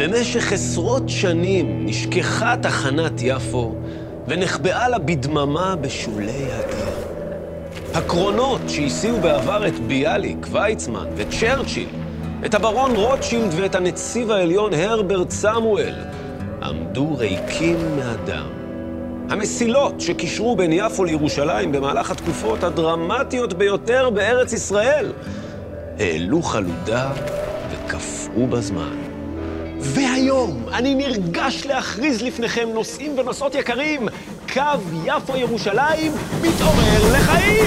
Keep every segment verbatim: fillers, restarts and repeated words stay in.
במשך עשרות שנים נשכחה תחנת יפו ונחבאה לה בדממה בשולי העיר. הקרונות שהסיעו בעבר את ביאליק, ויצמן וצ'רצ'יל, את הברון רוטשילד ואת הנציב העליון הרברט סמואל, עמדו ריקים מאדם. המסילות שקישרו בין יפו לירושלים במהלך התקופות הדרמטיות ביותר בארץ ישראל, העלו חלודה וקפאו בזמן. והיום אני נרגש להכריז לפניכם נוסעים ונוסעות יקרים, קו יפו-ירושלים מתעורר לחיים!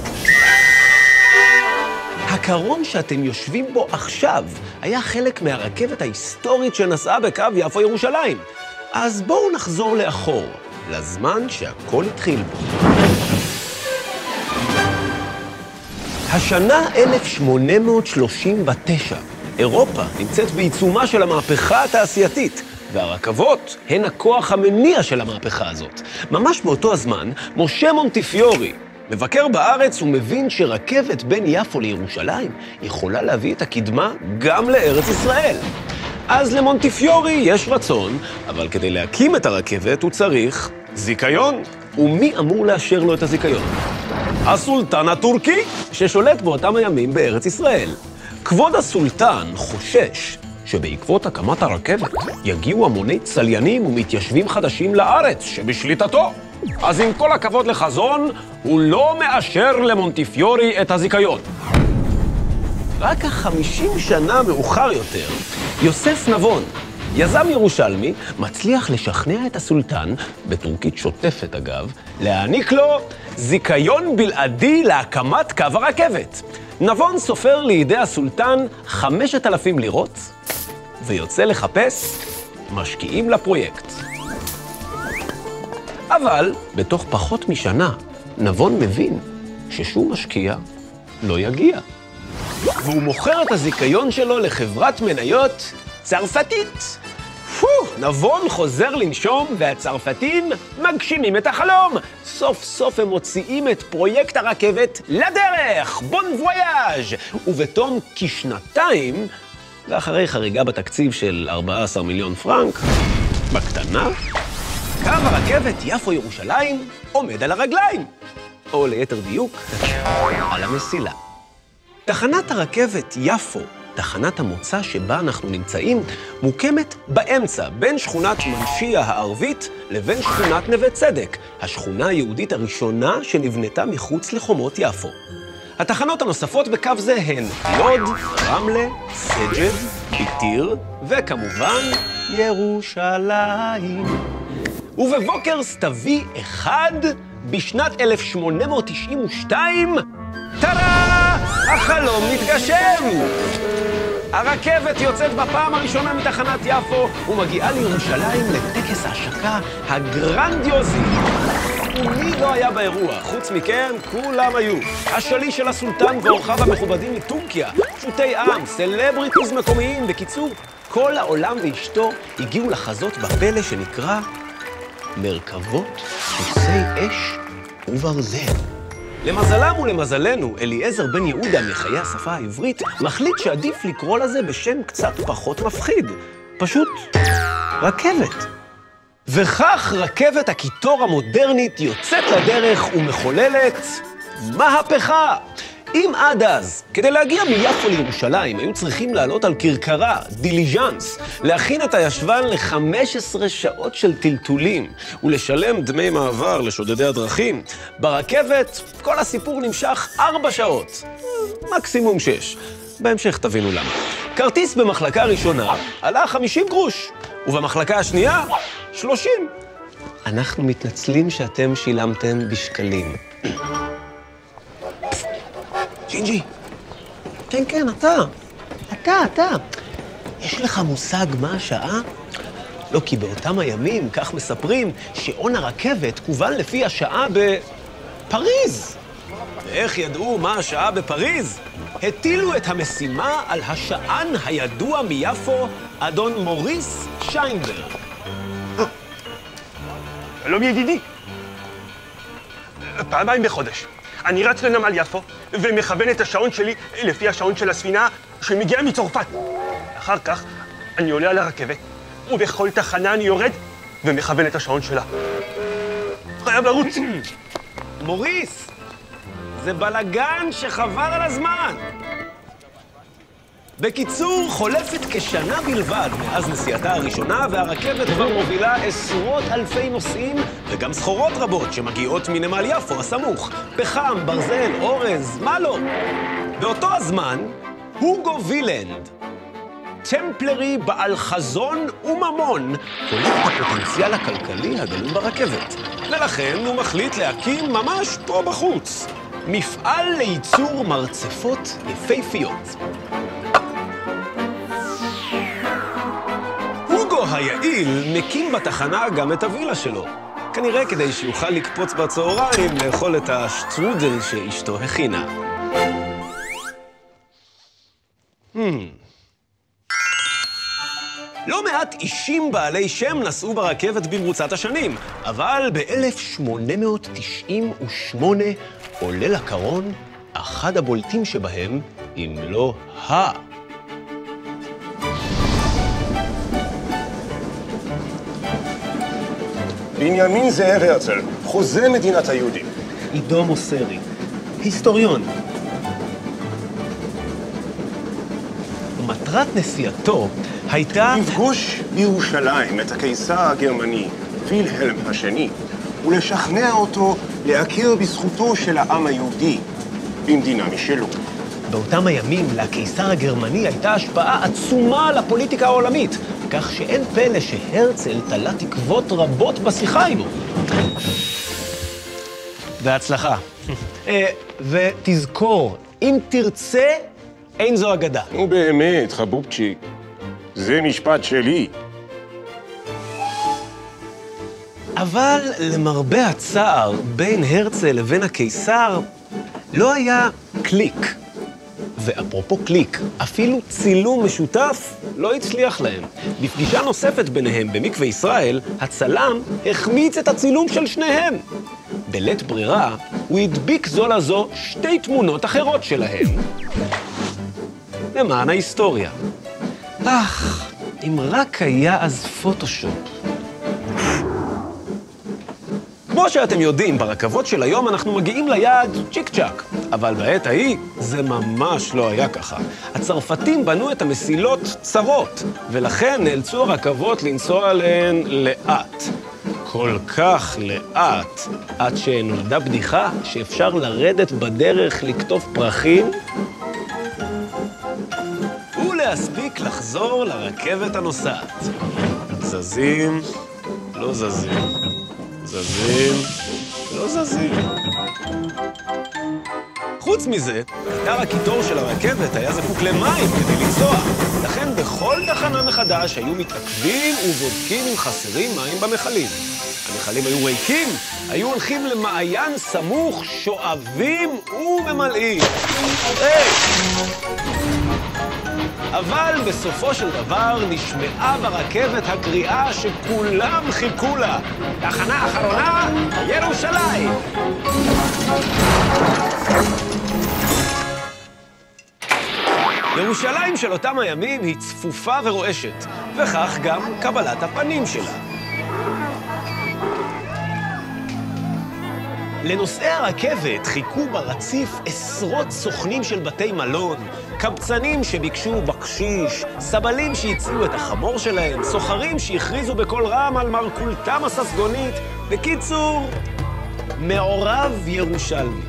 הקרון שאתם יושבים בו עכשיו היה חלק מהרכבת ההיסטורית שנסעה בקו יפו-ירושלים. אז בואו נחזור לאחור, לזמן שהכל התחיל בו. השנה אלף שמונה מאות שלושים ותשע. אירופה נמצאת בעיצומה של המהפכה התעשייתית, והרכבות הן הכוח המניע של המהפכה הזאת. ממש באותו הזמן, משה מונטיפיורי מבקר בארץ ומבין שרכבת בין יפו לירושלים יכולה להביא את הקדמה גם לארץ ישראל. אז למונטיפיורי יש רצון, אבל כדי להקים את הרכבת הוא צריך זיכיון. ומי אמור לאשר לו את הזיכיון? הסולטן הטורקי, ששולט באותם הימים בארץ ישראל. כבוד הסולטן חושש שבעקבות הקמת הרכבת יגיעו המוני צליינים ומתיישבים חדשים לארץ שבשליטתו. אז עם כל הכבוד לחזון, הוא לא מאשר למונטיפיורי את הזיכיון. רק החמישים שנה מאוחר יותר, יוסף נבון, יזם ירושלמי, מצליח לשכנע את הסולטן, בטורקית שוטפת אגב, להעניק לו זיכיון בלעדי להקמת קו הרכבת. נבון סופר לידי הסולטן חמשת אלפים לירות, ויוצא לחפש משקיעים לפרויקט. אבל בתוך פחות משנה, נבון מבין ששום משקיע לא יגיע. והוא מוכר את הזיכיון שלו לחברת מניות צרפתית. פו, נבון חוזר לנשום והצרפתים מגשימים את החלום. סוף סוף הם מוציאים את פרויקט הרכבת לדרך, בון וויאז'. ובתום כשנתיים, ואחרי חריגה בתקציב של ארבעה עשר מיליון פרנק, בקטנה, קו הרכבת יפו-ירושלים עומד על הרגליים. או ליתר דיוק, על המסילה. תחנת הרכבת יפו, תחנת המוצא שבה אנחנו נמצאים, מוקמת באמצע, בין שכונת מנשיה הערבית לבין שכונת נווה צדק, השכונה היהודית הראשונה שנבנתה מחוץ לחומות יפו. התחנות הנוספות בקו זה הן לוד, רמלה, סג'ד, ביתיר, וכמובן ירושלים. ובבוקר סתווי אחד, בשנת אלף שמונה מאות תשעים ושתיים, טרה! החלום מתגשם! הרכבת יוצאת בפעם הראשונה מתחנת יפו ומגיעה לירושלים לטקס ההשקה הגרנדיוזי. ומי לא היה באירוע? חוץ מכם, כולם היו. השליש של הסולטן ואורחיו המכובדים מטורקיה, פשוטי עם, סלבריטיז מקומיים, בקיצור, כל העולם ואשתו הגיעו לחזות בפלא שנקרא מרכבות סוסי אש וברזל. למזלם ולמזלנו, אליעזר בן יהודה מחיי השפה העברית מחליט שעדיף לקרוא לזה בשם קצת פחות מפחיד. פשוט רכבת. וכך רכבת הקיטור המודרנית יוצאת לדרך ומחוללת מהפכה. אם עד אז, כדי להגיע מיפו לירושלים, היו צריכים לעלות על כרכרה, דיליז'אנס, להכין את הישבן ל-חמש עשרה שעות של טלטולים, ולשלם דמי מעבר לשודדי הדרכים, ברכבת כל הסיפור נמשך ארבע שעות, מקסימום שש. בהמשך תבינו למה. כרטיס במחלקה הראשונה עלה חמישים גרוש, ובמחלקה השנייה, שלושים. אנחנו מתנצלים שאתם שילמתם בשקלים. ג'ינג'י, כן, כן, אתה. אתה, אתה. יש לך מושג מה השעה? לא, כי באותם הימים, כך מספרים, שעון הרכבת כוון לפי השעה בפריז. ואיך ידעו מה השעה בפריז? הטילו את המשימה על השען הידוע מיפו, אדון מוריס שטיינברג. שלום ידידי. פעמיים בחודש. אני רץ לנמל יפו ומכוון את השעון שלי לפי השעון של הספינה שמגיעה מצרפת. אחר כך אני עולה על הרכבת, ובכל תחנה אני יורד ומכוון את השעון שלה. חייב לרוץ. מוריס, זה בלגן שחבל על הזמן. בקיצור, חולפת כשנה בלבד מאז נסיעתה הראשונה, והרכבת כבר מובילה עשרות אלפי נוסעים וגם סחורות רבות שמגיעות מנמל יפו הסמוך. פחם, ברזל, אורז, מה לא? באותו הזמן, הוגו וילנד, טמפלרי בעל חזון וממון, קולט את הפוטנציאל הכלכלי הגלום ברכבת. ולכן הוא מחליט להקים ממש פה בחוץ מפעל לייצור מרצפות יפהפיות. הוגו היעיל מקים בתחנה גם את הווילה שלו, כנראה כדי שיוכל לקפוץ בצהריים לאכול את השטרודל שאשתו הכינה. Hmm. לא מעט אישים בעלי שם נסעו ברכבת במרוצת השנים, אבל ב-אלף שמונה מאות תשעים ושמונה עולה לקרון אחד הבולטים שבהם, אם לא ה... בנימין זאב הרצל, חוזה מדינת היהודים. עידו מוסרי, היסטוריון. מטרת נסיעתו הייתה... לפגוש בירושלים את הקיסר הגרמני, וילהלם השני, ולשכנע אותו להכיר בזכותו של העם היהודי במדינה משלו. באותם הימים לקיסר הגרמני הייתה השפעה עצומה על הפוליטיקה העולמית, כך שאין פלא שהרצל תלה תקוות רבות בשיחה עמו. והצלחה. ותזכור, אם תרצה, אין זו אגדה. נו באמת, חבובצ'יק, זה משפט שלי. אבל למרבה הצער, בין הרצל לבין הקיסר, לא היה קליק. ואפרופו קליק, אפילו צילום משותף לא הצליח להם. בפגישה נוספת ביניהם במקווה ישראל, הצלם החמיץ את הצילום של שניהם. בלית ברירה, הוא הדביק זו לזו שתי תמונות אחרות שלהם. למען ההיסטוריה. אך, אם רק היה אז פוטושופ. כמו שאתם יודעים, ברכבות של היום אנחנו מגיעים ליעד צ'יק צ'ק. אבל בעת ההיא זה ממש לא היה ככה. הצרפתים בנו את המסילות צרות, ולכן נאלצו הרכבות לנסוע עליהן לאט. כל כך לאט, עד שנולדה בדיחה שאפשר לרדת בדרך לכתוב פרחים, ולהספיק לחזור לרכבת הנוסעת. זזים, לא זזים. זזים, לא זזים. חוץ מזה, קטר הקיטור של הרכבת היה זקוק למים כדי לנסוע. לכן בכל תחנה מחדש היו מתעכבים ובודקים אם חסרים מים במכלים. המכלים היו ריקים, היו הולכים למעיין סמוך, שואבים וממלאים. היי! אבל בסופו של דבר נשמעה ברכבת הקריאה שכולם חיכו לה. תחנה אחרונה, ירושלים. ירושלים של אותם הימים היא צפופה ורועשת, וכך גם קבלת הפנים שלה. לנוסעי הרכבת חיכו ברציף עשרות סוכנים של בתי מלון, קבצנים שביקשו בקשיש, סבלים שהציעו את החמור שלהם, סוחרים שהכריזו בקול רם על מרכולתם הססגונית. בקיצור, מעורב ירושלמי.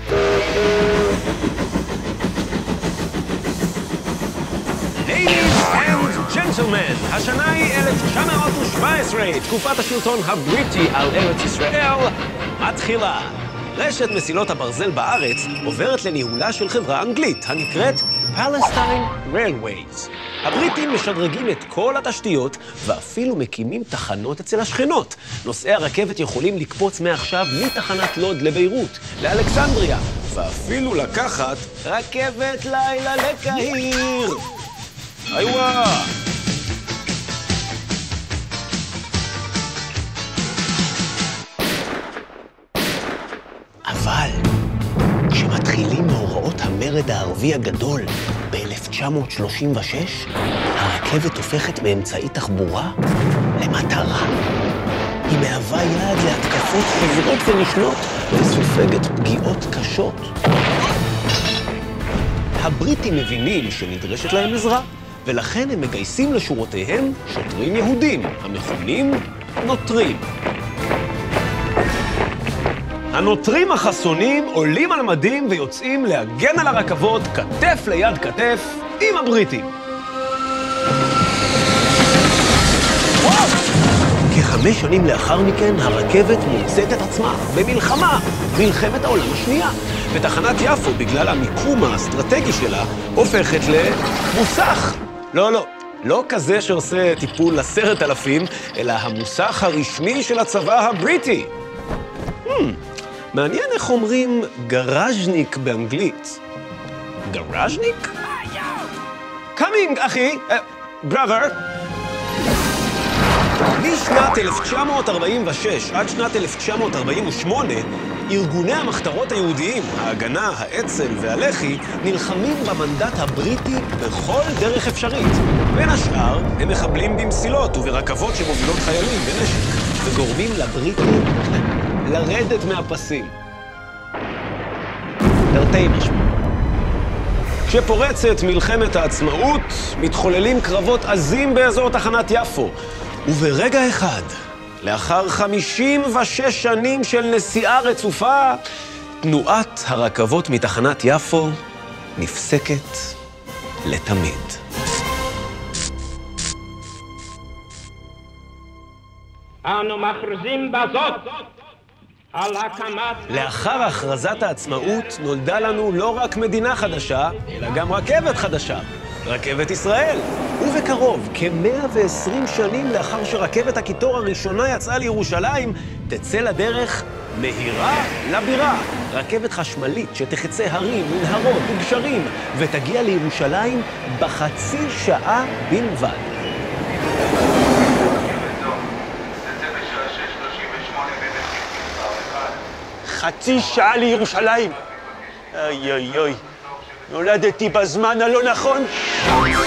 Ladies and gentlemen, השנה היא אלף תשע מאות שבע עשרה, תקופת השלטון הבריטי על ארץ ישראל מתחילה. רשת מסילות הברזל בארץ עוברת לניהולה של חברה אנגלית הנקראת Palestine Railways. הבריטים משדרגים את כל התשתיות ואפילו מקימים תחנות אצל השכנות. נוסעי הרכבת יכולים לקפוץ מעכשיו מתחנת לוד לביירות, לאלכסנדריה, ואפילו לקחת רכבת לילה לקהיר. איווה! אבל כשמתחילים מאורעות המרד הערבי הגדול ב-אלף אלף תשע מאות שלושים ושש, הרכבת הופכת מאמצעי תחבורה למטרה. היא מהווה יעד להתקפות חוזרות ונשנות וסופגת פגיעות קשות. הבריטים מבינים שנדרשת להם עזרה, ולכן הם מגייסים לשורותיהם שוטרים יהודים, המכונים נוטרים. הנוטרים החסונים עולים על מדים ויוצאים להגן על הרכבות כתף ליד כתף עם הבריטים. כחמש שנים לאחר מכן הרכבת מוצאת את עצמה במלחמה, מלחמת העולם השנייה. ותחנת יפו, בגלל המיקום האסטרטגי שלה, הופכת למוסך. לא, לא, לא כזה שעושה טיפול עשרת אלפים, אלא המוסך הרשמי של הצבא הבריטי. Hmm, מעניין איך אומרים גראז'ניק באנגלית. גראז'ניק? קאמינג, אחי! בראבר! משנת אלף תשע מאות ארבעים ושש עד שנת אלף תשע מאות ארבעים ושמונה, ארגוני המחתרות היהודיים, ההגנה, האצ"ל והלח"י, נלחמים במנדט הבריטי בכל דרך אפשרית. בין השאר, הם מחבלים במסילות וברכבות שמובילות חיילים ונשק, וגורמים לבריטים לרדת מהפסים. תרתי משמע. כשפורצת מלחמת העצמאות, מתחוללים קרבות עזים באזור תחנת יפו, וברגע אחד, לאחר חמישים ושש שנים של נסיעה רצופה, תנועת הרכבות מתחנת יפו נפסקת לתמיד. אנו מכריזים בזאת על הקמת... לאחר הכרזת העצמאות נולדה לנו לא רק מדינה חדשה, אלא גם רכבת חדשה. רכבת ישראל. ובקרוב, כ-מאה ועשרים שנים לאחר שרכבת הקיטור הראשונה יצאה לירושלים, תצא לדרך מהירה לבירה. רכבת חשמלית שתחצה הרים, מנהרות וגשרים, ותגיע לירושלים בחצי שעה בלבד. חצי שעה לירושלים. אוי אוי אוי, נולדתי בזמן הלא נכון.